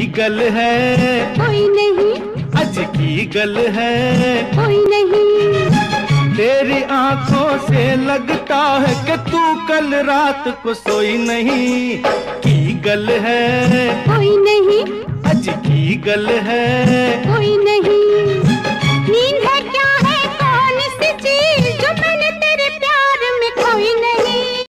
की गल है कोई नहीं, अज की गल है कोई नहीं। तेरी आंखों से लगता है कि तू कल रात को सोई नहीं। की गल है कोई नहीं, अज की गल है कोई नहीं।